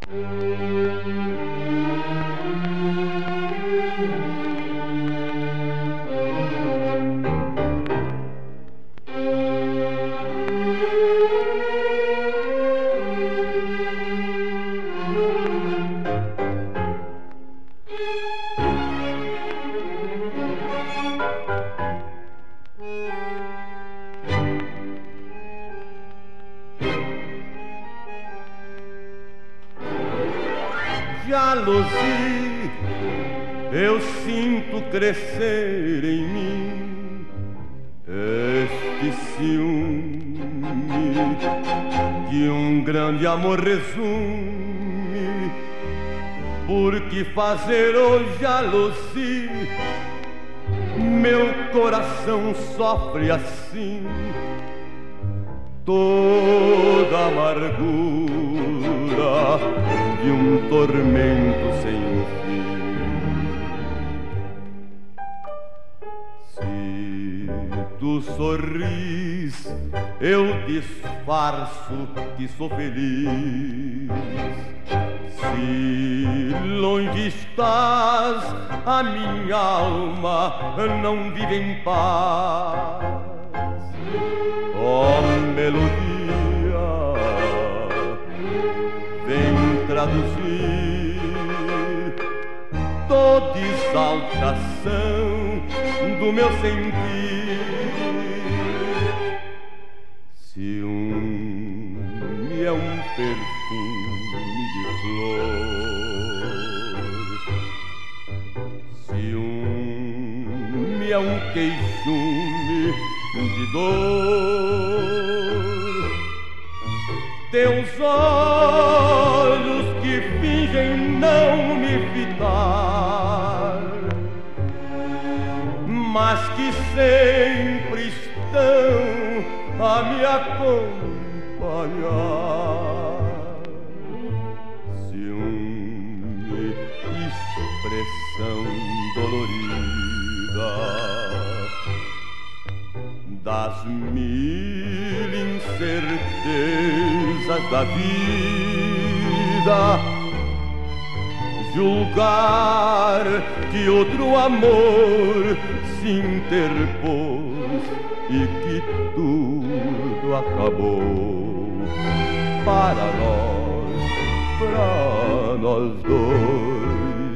Jalousia, eu sinto crescer em mim este ciúme de um grande amor resume. Por que fazer hoje jalousia? Meu coração sofre assim, toda amargura de um tormento sem fim. Se tu sorris, eu disfarço que sou feliz. Se longe estás, a minha alma não vive em paz. Ó melodia, vem traduzir toda exaltação do meu sentir. Ciúme é um perfume de flor, ciúme é um queixume de dor. Teus olhos que fingem não me fitar, mas que sempre estão a me acompanhar. Ciúme, expressão dolorida das mil incertezas da vida. Julgar que outro amor se interpôs e que tudo acabou para nós dois.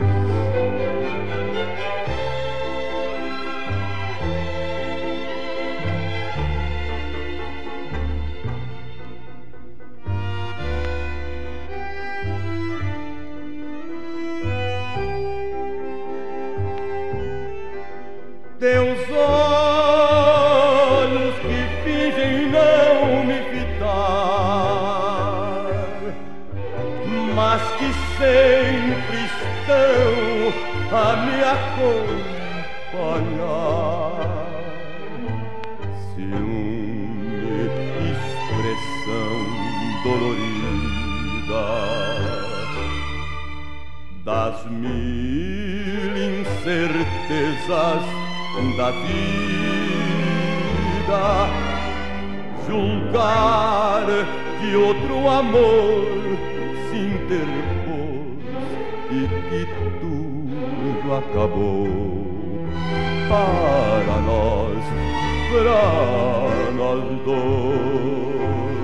Teus olhos que fingem não me fitar, mas que sempre estão a me acompanhar. Ciúme, expressão dolorida das mil incertezas da vida. Julgar que outro amor se interpôs e que tudo acabou para nós dois.